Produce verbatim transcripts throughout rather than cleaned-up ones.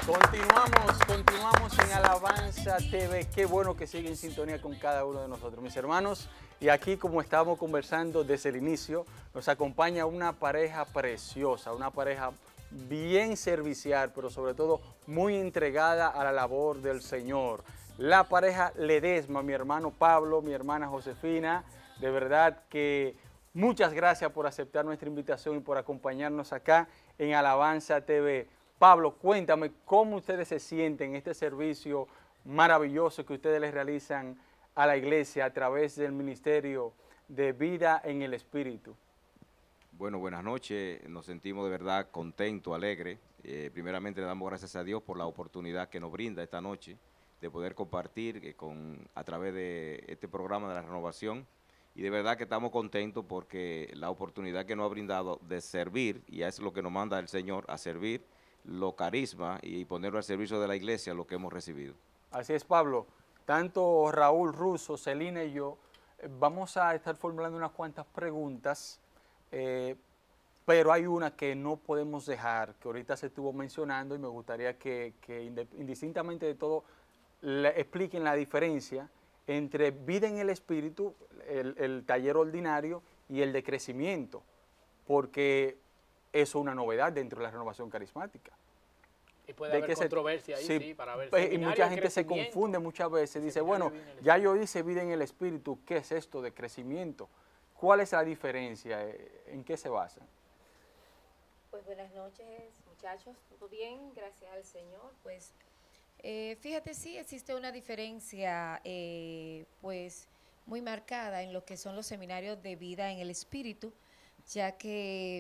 Continuamos, continuamos en Alabanza T V. Qué bueno que sigue en sintonía con cada uno de nosotros, mis hermanos. Y aquí, como estábamos conversando desde el inicio, nos acompaña una pareja preciosa, una pareja bien servicial, pero sobre todo muy entregada a la labor del Señor. La pareja Ledesma, mi hermano Pablo, mi hermana Josefina, de verdad que muchas gracias por aceptar nuestra invitación y por acompañarnos acá en Alabanza T V. Pablo, cuéntame cómo ustedes se sienten en este servicio maravilloso que ustedes les realizan a la iglesia a través del Ministerio de Vida en el Espíritu. Bueno, buenas noches, nos sentimos de verdad contentos, alegres. Eh, primeramente le damos gracias a Dios por la oportunidad que nos brinda esta noche de poder compartir eh, con, a través de este programa de la renovación. Y de verdad que estamos contentos porque la oportunidad que nos ha brindado de servir, y es lo que nos manda el Señor, a servir, los carismas y ponerlo al servicio de la iglesia, lo que hemos recibido. Así es, Pablo. Tanto Raúl Russo, Celina y yo eh, vamos a estar formulando unas cuantas preguntas, eh, pero hay una que no podemos dejar, que ahorita se estuvo mencionando y me gustaría que, que indistintamente de todo le expliquen la diferencia entre vida en el Espíritu, el, el taller ordinario, y el de crecimiento, porque eso es una novedad dentro de la renovación carismática. Y puede De haber que se- controversia ahí, sí, sí, para ver. pues, y Seminario mucha de gente se crecimiento, confunde muchas veces, dice, seminario bueno, de vida en el ya yo Espíritu. hice vida en el Espíritu, ¿qué es esto de crecimiento? ¿Cuál es la diferencia? Eh, ¿En qué se basa? Pues buenas noches, muchachos, ¿todo bien? Gracias al Señor. Pues eh, fíjate, sí existe una diferencia eh, pues muy marcada en lo que son los seminarios de vida en el Espíritu, ya que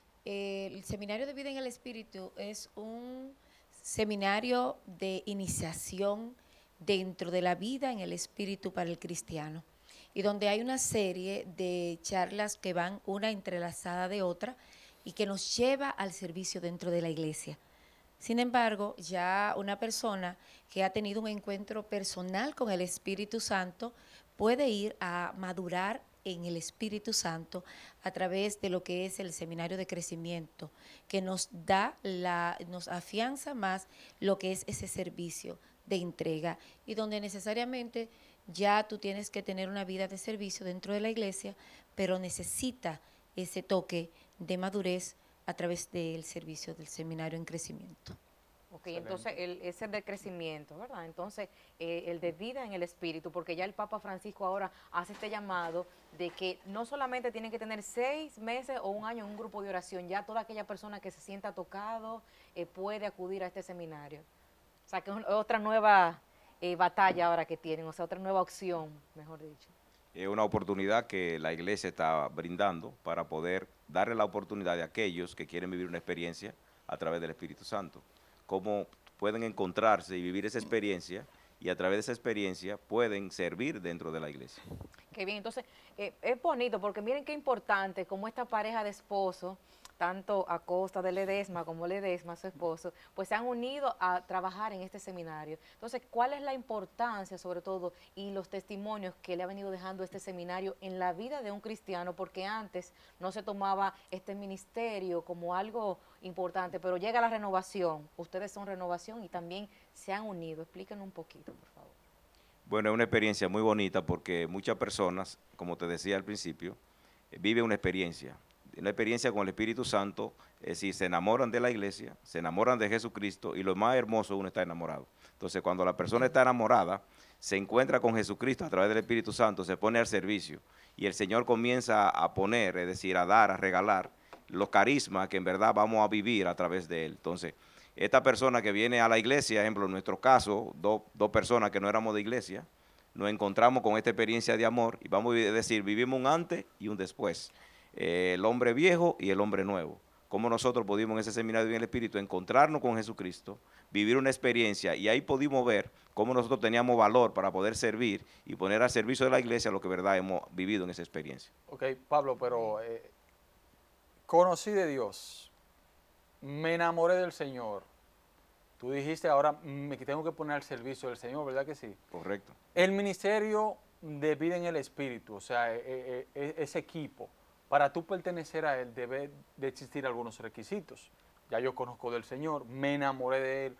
eh, el seminario de vida en el Espíritu es un seminario de iniciación dentro de la vida en el Espíritu para el cristiano, y donde hay una serie de charlas que van una entrelazada de otra y que nos lleva al servicio dentro de la iglesia. Sin embargo, ya una persona que ha tenido un encuentro personal con el Espíritu Santo puede ir a madurar en el Espíritu Santo a través de lo que es el seminario de crecimiento, que nos da la, nos afianza más lo que es ese servicio de entrega, y donde necesariamente ya tú tienes que tener una vida de servicio dentro de la iglesia, pero necesita ese toque de madurez a través del servicio del seminario en crecimiento. Ok, entonces el, ese es de crecimiento, ¿verdad? Entonces eh, el de vida en el Espíritu, porque ya el Papa Francisco ahora hace este llamado de que no solamente tienen que tener seis meses o un año en un grupo de oración, ya toda aquella persona que se sienta tocado eh, puede acudir a este seminario. O sea, que es otra nueva eh, batalla ahora que tienen, o sea, otra nueva opción, mejor dicho. Es una oportunidad que la iglesia está brindando para poder darle la oportunidad a aquellos que quieren vivir una experiencia a través del Espíritu Santo. Cómo pueden encontrarse y vivir esa experiencia, y a través de esa experiencia pueden servir dentro de la iglesia. Qué bien, entonces eh, es bonito porque miren qué importante como esta pareja de esposos, tanto Acosta de Ledesma como Ledesma, su esposo, pues se han unido a trabajar en este seminario. Entonces, ¿cuál es la importancia sobre todo y los testimonios que le ha venido dejando este seminario en la vida de un cristiano? Porque antes no se tomaba este ministerio como algo importante, pero llega la renovación, ustedes son renovación y también se han unido. Explíquenos un poquito, por favor. Bueno, es una experiencia muy bonita porque muchas personas, como te decía al principio, eh, viven una experiencia, una experiencia con el Espíritu Santo, es decir, se enamoran de la iglesia, se enamoran de Jesucristo, y lo más hermoso, uno está enamorado. Entonces, cuando la persona está enamorada, se encuentra con Jesucristo a través del Espíritu Santo, se pone al servicio, y el Señor comienza a poner, es decir, a dar, a regalar los carismas que en verdad vamos a vivir a través de Él. Entonces, esta persona que viene a la iglesia, ejemplo, en nuestro caso, do, dos personas que no éramos de iglesia, nos encontramos con esta experiencia de amor, y vamos a decir, vivimos un antes y un después. Eh, el hombre viejo y el hombre nuevo. Cómo nosotros pudimos en ese seminario en el Espíritu encontrarnos con Jesucristo, vivir una experiencia, y ahí pudimos ver cómo nosotros teníamos valor para poder servir y poner al servicio de la iglesia lo que verdad hemos vivido en esa experiencia. Ok, Pablo, pero eh, conocí de Dios, me enamoré del Señor. Tú dijiste, ahora me tengo que poner al servicio del Señor, ¿verdad que sí? Correcto. El ministerio de vida en el Espíritu, o sea, eh, eh, eh, ese equipo, para tú pertenecer a él debe de existir algunos requisitos. Ya yo conozco del Señor, me enamoré de él.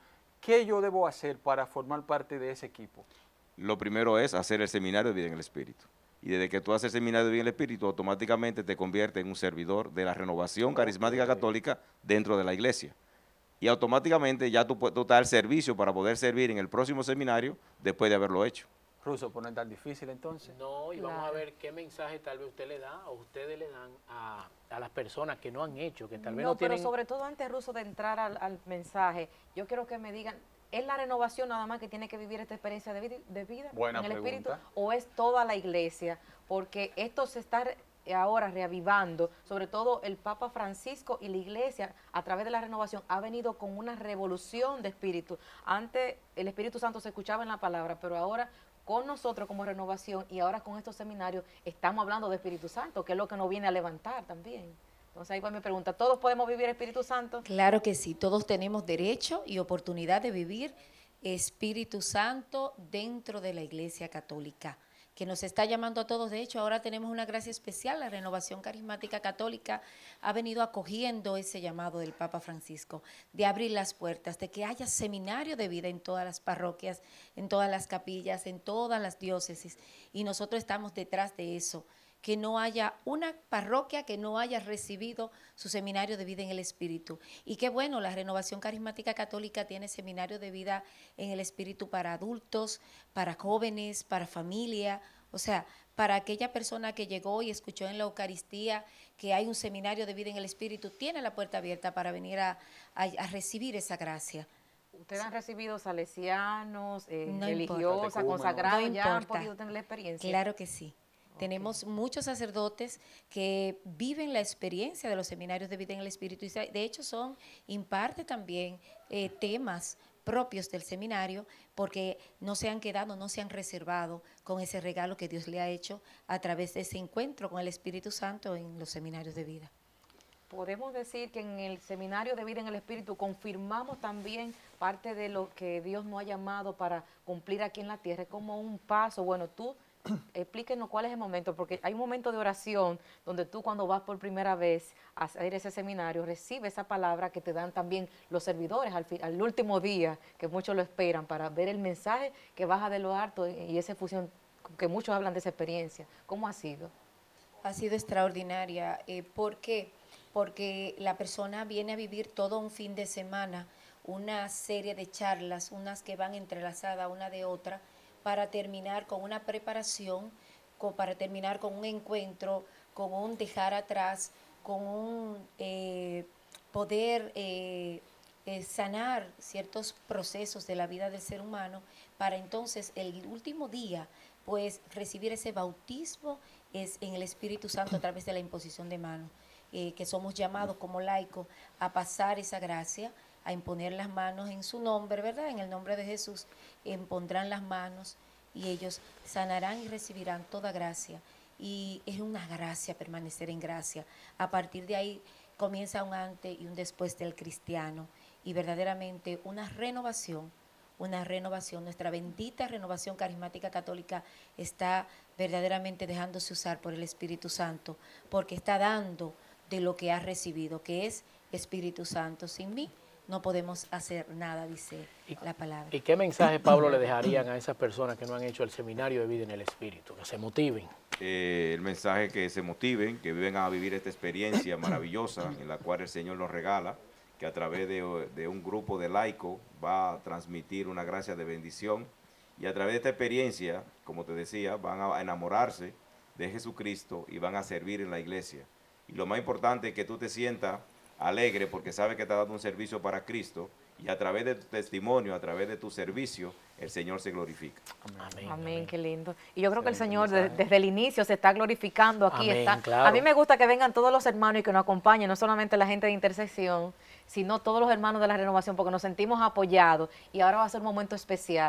¿qué yo debo hacer para formar parte de ese equipo? Lo primero es hacer el seminario de vida en el Espíritu. Y desde que tú haces el seminario de vida en el Espíritu, automáticamente te conviertes en un servidor de la renovación carismática católica dentro de la iglesia. Y automáticamente ya tú, tú estás al servicio para poder servir en el próximo seminario después de haberlo hecho. Ruso, pues no es tan difícil entonces. No, y Claro. vamos a ver qué mensaje tal vez usted le da o ustedes le dan a, a las personas que no han hecho, que tal vez no, No, pero tienen... sobre todo antes, Ruso, de entrar al, al mensaje, yo quiero que me digan, ¿es la renovación nada más que tiene que vivir esta experiencia de vida, de vida Buena en el Espíritu? pregunta. ¿O es toda la iglesia? Porque esto se está re- ahora reavivando, sobre todo el Papa Francisco y la iglesia a través de la renovación ha venido con una revolución de espíritu. Antes el Espíritu Santo se escuchaba en la palabra, pero ahora con nosotros como renovación y ahora con estos seminarios estamos hablando de Espíritu Santo, que es lo que nos viene a levantar también. Entonces ahí va mi pregunta, ¿todos podemos vivir Espíritu Santo? Claro que sí, todos tenemos derecho y oportunidad de vivir Espíritu Santo dentro de la Iglesia Católica, que nos está llamando a todos. De hecho, ahora tenemos una gracia especial. La Renovación Carismática Católica ha venido acogiendo ese llamado del Papa Francisco de abrir las puertas, de que haya seminario de vida en todas las parroquias, en todas las capillas, en todas las diócesis. Y nosotros estamos detrás de eso, que no haya una parroquia que no haya recibido su seminario de vida en el Espíritu. Y qué bueno, la Renovación Carismática Católica tiene seminario de vida en el Espíritu para adultos, para jóvenes, para familia, o sea, para aquella persona que llegó y escuchó en la Eucaristía que hay un seminario de vida en el Espíritu, tiene la puerta abierta para venir a, a, a recibir esa gracia. ¿Ustedes han recibido salesianos, eh, No religiosas, importa. consagrados, No ya han importa. podido tener la experiencia? Claro que sí. Tenemos muchos sacerdotes que viven la experiencia de los seminarios de vida en el Espíritu y sa- de hecho son, imparte también eh, temas propios del seminario porque no se han quedado, no se han reservado con ese regalo que Dios le ha hecho a través de ese encuentro con el Espíritu Santo en los seminarios de vida. Podemos decir que en el seminario de vida en el Espíritu confirmamos también parte de lo que Dios nos ha llamado para cumplir aquí en la tierra, es como un paso. Bueno, tú explíquenos cuál es el momento, porque hay un momento de oración donde tú cuando vas por primera vez a hacer ese seminario recibes esa palabra que te dan también los servidores al, fin- al último día, que muchos lo esperan para ver el mensaje que baja de lo alto y esa fusión, que muchos hablan de esa experiencia. ¿Cómo ha sido? Ha sido extraordinaria. Eh, ¿Por qué? Porque la persona viene a vivir todo un fin de semana, una serie de charlas, unas que van entrelazadas una de otra, para terminar con una preparación, con, para terminar con un encuentro, con un dejar atrás, con un eh, poder eh, eh, sanar ciertos procesos de la vida del ser humano, para entonces el último día, pues recibir ese bautismo es en el Espíritu Santo a través de la imposición de manos, eh, que somos llamados como laicos a pasar esa gracia, a imponer las manos en su nombre, ¿verdad? En el nombre de Jesús, impondrán las manos y ellos sanarán y recibirán toda gracia. Y es una gracia permanecer en gracia. A partir de ahí comienza un antes y un después del cristiano y verdaderamente una renovación, una renovación. Nuestra bendita renovación carismática católica está verdaderamente dejándose usar por el Espíritu Santo, porque está dando de lo que ha recibido, que es Espíritu Santo. Sin mí no podemos hacer nada, dice ¿Y, la palabra. ¿Y qué mensaje, Pablo, le dejarían a esas personas que no han hecho el seminario de vida en el Espíritu? Que se motiven. Eh, el mensaje que se motiven, que vengan a vivir esta experiencia maravillosa en la cual el Señor nos regala, que a través de, de un grupo de laicos va a transmitir una gracia de bendición y a través de esta experiencia, como te decía, van a enamorarse de Jesucristo y van a servir en la iglesia. Y lo más importante es que tú te sientas alegre porque sabes que estás dando un servicio para Cristo y a través de tu testimonio, a través de tu servicio, el Señor se glorifica. Amén. Amén, qué lindo. Y yo creo que el Excelente Señor de- mensaje. desde el inicio se está glorificando aquí. Amén, Está. claro. A mí me gusta que vengan todos los hermanos y que nos acompañen, no solamente la gente de intersección, sino todos los hermanos de la renovación, porque nos sentimos apoyados y ahora va a ser un momento especial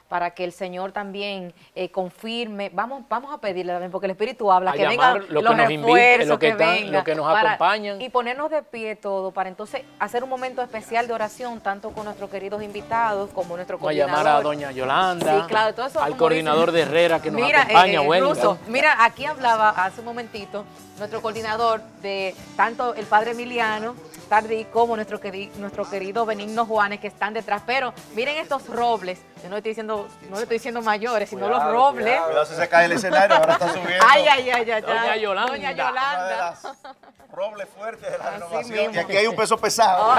para que el Señor también eh, confirme. Vamos, vamos a pedirle también, porque el Espíritu habla, A que llamar vengan lo que los nos invite, refuerzos, lo que que, están- vengan, lo que nos para- acompañan. y ponernos de pie todo, para entonces hacer un momento especial de oración, tanto con nuestros queridos invitados, como nuestro Vamos a coordinador. llamar a doña Yolanda, Sí, claro, todo eso, al como coordinador dicen. de Herrera que nos Mira, acompaña, eh, Wellington. Russo, mira, aquí hablaba hace un momentito nuestro coordinador de tanto el padre Emiliano Tardi como nuestro, queri- nuestro querido Benigno Juanes, que están detrás. Pero miren estos robles, yo no estoy diciendo, no le estoy diciendo mayores, sino Cuidado, los robles. cuidado. Cuidado si se cae el escenario, ahora está subiendo. Ay, ay, ay, ay, Doña ay. Yolanda. Doña Una de Yolanda. las robles fuertes de la Así renovación. mismo. Y aquí hay un peso pesado.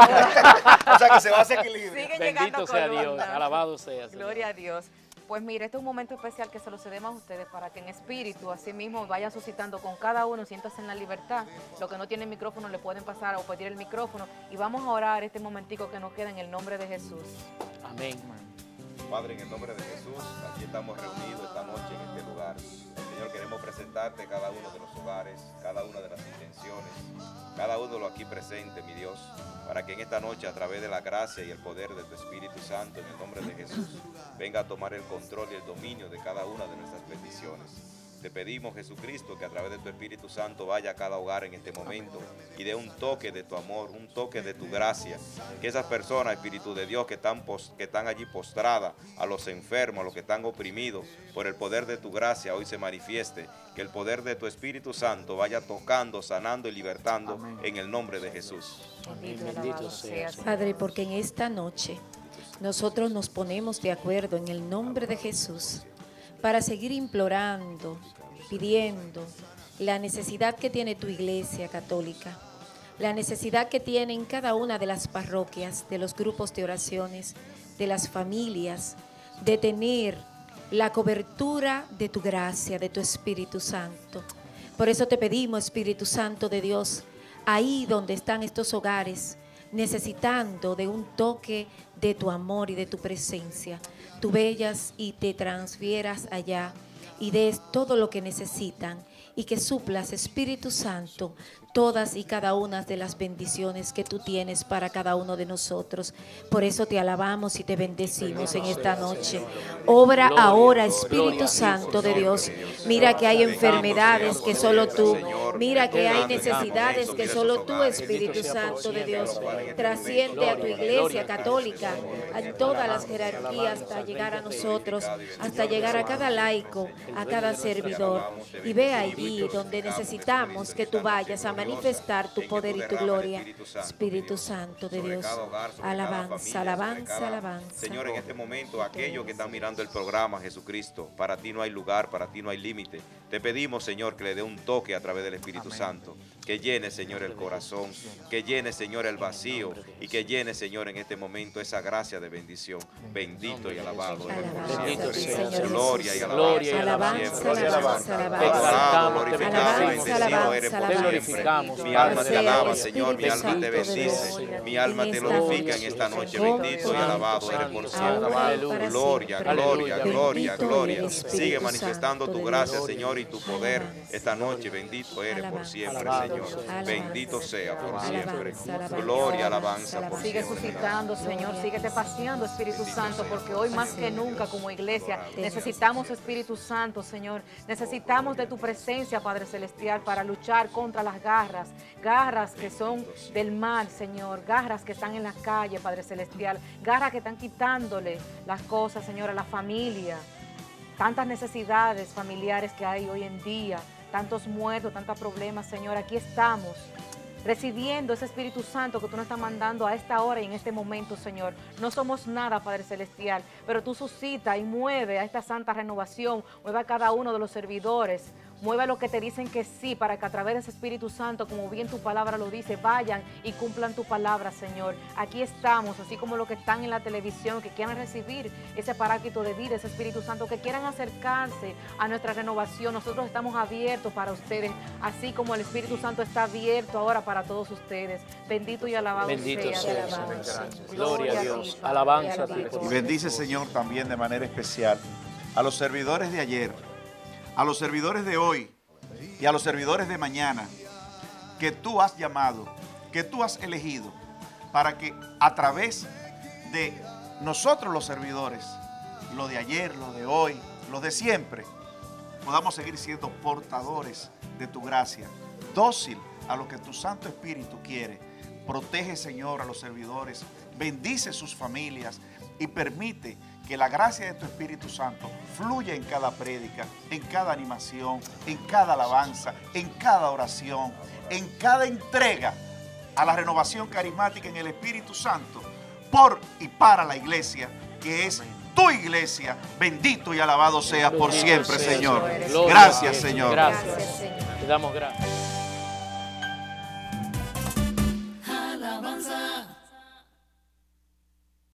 o sea que se va a hacer equilibrio. Siguen Bendito llegando sea Dios, columnas. alabado sea. Señor. Gloria a Dios. Pues mire, este es un momento especial que se lo cedemos a ustedes para que en espíritu, así mismo, vayan suscitando con cada uno, siéntase en la libertad. Los que no tienen micrófono le pueden pasar o pedir el micrófono. Y vamos a orar este momentico que nos queda en el nombre de Jesús. Amén. Padre, en el nombre de Jesús, aquí estamos reunidos esta noche en este lugar. Señor, queremos presentarte cada uno de los hogares, cada una de las intenciones, cada uno de los aquí presentes, mi Dios, para que en esta noche, a través de la gracia y el poder de tu Espíritu Santo, en el nombre de Jesús, venga a tomar el control y el dominio de cada una de nuestras peticiones. Te pedimos, Jesucristo, que a través de tu Espíritu Santo vaya a cada hogar en este momento y dé un toque de tu amor, un toque de tu gracia. Que esas personas, Espíritu de Dios, que están, pos, que están allí postradas, a los enfermos, a los que están oprimidos, por el poder de tu gracia hoy se manifieste. Que el poder de tu Espíritu Santo vaya tocando, sanando y libertando. Amén. En el nombre de Jesús. Amén. Bendito y Bendito alabado sea. seas. Padre, porque en esta noche nosotros nos ponemos de acuerdo en el nombre de Jesús para seguir implorando, pidiendo la necesidad que tiene tu iglesia católica, la necesidad que tienen cada una de las parroquias, de los grupos de oraciones, de las familias, de tener la cobertura de tu gracia, de tu Espíritu Santo. Por eso te pedimos, Espíritu Santo de Dios, ahí donde están estos hogares, necesitando de un toque de tu amor y de tu presencia, tú vayas y te transfieras allá y des todo lo que necesitan y que suplas, Espíritu Santo, todas y cada una de las bendiciones que tú tienes para cada uno de nosotros. Por eso te alabamos y te bendecimos en esta noche. Obra ahora, Espíritu Santo de Dios. Mira que hay enfermedades que solo tú, mira que hay necesidades que solo tú, Espíritu Santo de Dios, trasciende a tu iglesia católica, a todas las jerarquías, hasta llegar a nosotros, hasta llegar a cada laico, a cada servidor. Y ve allí donde necesitamos que tú vayas a manifestar tu poder y tu gloria, Espíritu Santo de Dios. Alabanza, alabanza, alabanza. Señor, en este momento, aquellos que están mirando el programa, Jesucristo, para ti no hay lugar, para ti no hay límite. Te pedimos, Señor, que le dé un toque a través del Espíritu Amén. Santo, que llene, Señor, el corazón, que llene, Señor, el vacío y que llene, Señor, en este momento esa gracia de bendición. Bendito y alabado. Bendito sea, Señor. Gloria y Gloria y alabanza, alabanza, Te exaltamos, te glorificado, bendecimos, bendecido eres por te siempre. glorificamos. Mi alma te Sea alaba, el Señor, mi Espíritu alma te Santo de bendice, Dios mi alma en te esta glorifica noche. en esta noche. Santo, Bendito y alabado eres por Santo, siempre. ahora y Aleluya. para Gloria, siempre. gloria, Aleluya. gloria, Bendito gloria. eres, Espíritu Sigue manifestando Santo tu de gracia, Dios. Señor, y tu poder esta noche. Bendito eres por Alabanza. siempre, Alabado Señor. sea. Bendito sea por Alabanza, siempre. alabanza, Gloria, alabanza, alabanza por alabanza. Sigue siempre. suscitando, Señor, síguete paseando, Espíritu Santo, porque hoy más que nunca como iglesia necesitamos, Espíritu Santo, Señor. Necesitamos de tu presencia, Padre Celestial, para luchar contra las garras, garras que son del mal, Señor, garras que están en las calles, Padre Celestial, garras que están quitándole las cosas, Señor, a la familia. Tantas necesidades familiares que hay hoy en día, tantos muertos, tantos problemas, Señor, aquí estamos recibiendo ese Espíritu Santo que tú nos estás mandando a esta hora y en este momento, Señor. No somos nada, Padre Celestial, pero tú suscita y mueve a esta santa renovación, mueve a cada uno de los servidores, mueve a los que te dicen que sí, para que a través de ese Espíritu Santo, como bien tu palabra lo dice, vayan y cumplan tu palabra, Señor. Aquí estamos, así como los que están en la televisión, que quieran recibir ese paráclito de vida, ese Espíritu Santo, que quieran acercarse a nuestra renovación. Nosotros estamos abiertos para ustedes, así como el Espíritu Santo está abierto ahora para todos ustedes. Bendito y alabado Bendito sea. sea, te alabamos. Señor. Gloria Gloria a ti, Dios. Padre, Alabanza a te ti, alabamos. Y bendice, Señor, también de manera especial a los servidores de ayer, a los servidores de hoy y a los servidores de mañana que tú has llamado, que tú has elegido para que a través de nosotros los servidores lo de ayer, lo de hoy, lo de siempre, podamos seguir siendo portadores de tu gracia, dócil a lo que tu Santo Espíritu quiere. Protege, Señor, a los servidores, bendice sus familias y permite que la gracia de tu Espíritu Santo fluya en cada prédica, en cada animación, en cada alabanza, en cada oración, en cada entrega a la renovación carismática en el Espíritu Santo, por y para la iglesia, que es tu iglesia. Bendito y alabado seas por siempre, Señor. Gracias, Señor. Gracias. Te damos gracias.